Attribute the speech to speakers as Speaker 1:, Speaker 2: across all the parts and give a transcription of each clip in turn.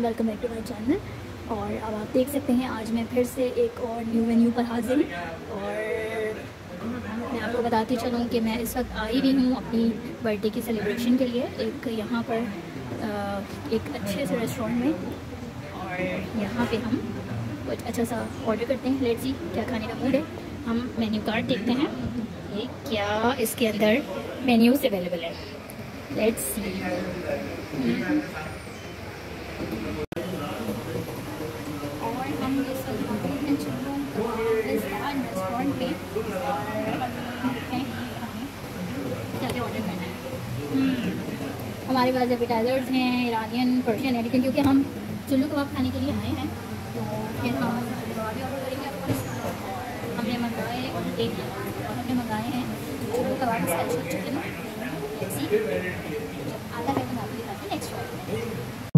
Speaker 1: Welcome back to my channel. और अब आप देख सकते हैं आज मैं फिर से एक और न्यू मेन्यू पर हाजिर हूँ। और मैं आपको बताती चलूँ कि मैं इस वक्त आई भी हूँ अपनी बर्थडे की सेलिब्रेशन के लिए एक यहाँ पर एक अच्छे से रेस्टोरेंट में। और यहाँ पे हम कुछ अच्छा सा ऑर्डर करते हैं। लेट्स सी क्या खाने का मूड है। हम मेन्यू कार्ड देखते हैं ये क्या इसके अंदर मेन्यूज़ अवेलेबल है। Let's see. और हम इस रेस्टोरेंट पे क्या क्या ऑर्डर करना है। हमारे पास एपिटाइजर्स हैं, ईरानियन, पर्शियन है, लेकिन क्योंकि हम चुल्लू कबाब खाने के लिए आए हैं तो फिर हम कबाब भी ऑर्डर करेंगे। हमने मंगाए हैं चुल्लू कबाब स्पेशल चिकन। आता है तो आपको दिखाते हैं नेक्स्ट ऑर्डर।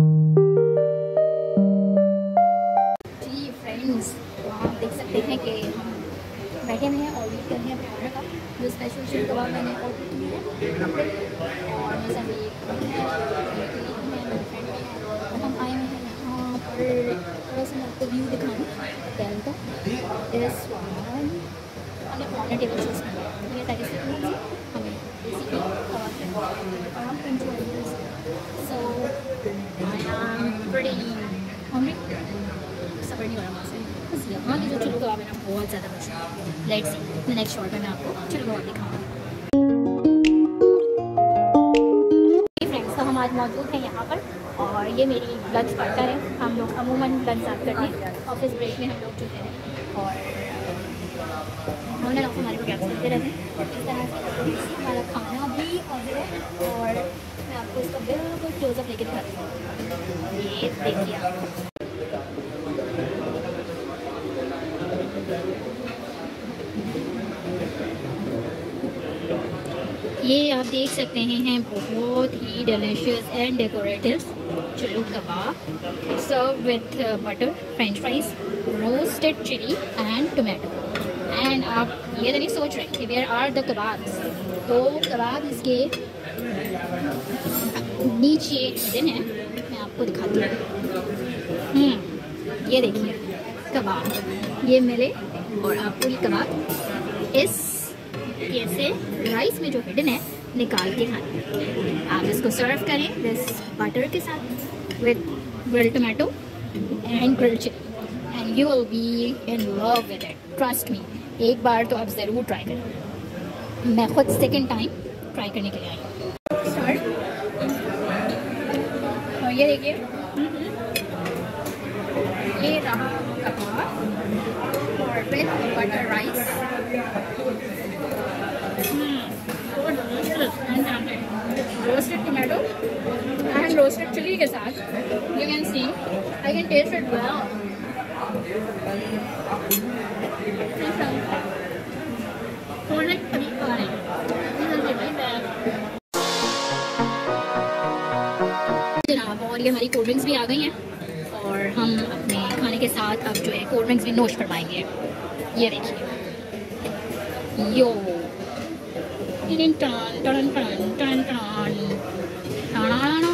Speaker 1: जी फ्रेंड्स, आप देख सकते हैं कि हम बैठे हुए हैं और वेट कर रहे हैं अपने ऑर्डर का। जो स्पेशल चिकन कबाब मैंने ऑर्डर किया है और मेरे साथ एक हम आए हुए हैं यहाँ पर। थोड़ा सा मैं आपको व्यू दिखाऊँ होटल का। दिस वन हमने ऑर्डर टेबल चूज़ किया। ये ताकि हमें बेसिकली कबाब और हम enjoy so I am pretty hungry. सबर नहीं हो रहा मुझसे। बस यहाँ की जो चुल्लू कबाब है ना बहुत ज़्यादा मशहूर है। लेट्स सी नेक्स्ट शॉट में मैं आपको चुल्लू कबाब दिखाऊंगी। फ्रेंड्स, तो हम आज मौजूद हैं यहाँ पर और ये मेरी लंच पार्टनर है। हम लोग अमूमन लंच साथ करते हैं ऑफिस ब्रेक में हम लोग जो है और लोग हमारे प्रोग्राम सुनते रहते हैं। इस तरह से हमारा खाना भी ऑर्डर है और मैं आपको इसका बिल्कुल क्लोजअप लेके दिखाती हूँ। ये देखिए आप। ये आप देख सकते हैं बहुत ही डिलीशियस एंड डेकोरेटिव चुल्लू kebab serve with butter, French fries, roasted chilli and tomato. And आप ये तो नहीं सोच रहे कि वेयर आर द कबाब्स। तो कबाब इसके नीचे हिडन है, मैं आपको दिखाती हूँ। ये देखिए कबाब ये मिले और आपको ये कबाब इस कैसे राइस में जो हिडन है निकाल के खाएं। आप इसको सर्व करें दिस बटर के साथ with grilled tomato and grilled chilli and you will be in love with it. Trust me, एक बार तो आप ज़रूर ट्राई करें। मैं खुद सेकंड टाइम ट्राई करने के लिए आई हूँ। और ये देखिए ये रहा कबाब और with butter rice. Roasted tomato and roasted chilli के साथ you can see I can taste it well. जनाब, और ये हमारी कोल्ड ड्रिंक्स भी आ गई हैं और हम अपने खाने के साथ अब जो है कोल्ड ड्रिंक्स भी नोश फरमाएंगे। ये देखिए यो टन टन टन टन टन टन।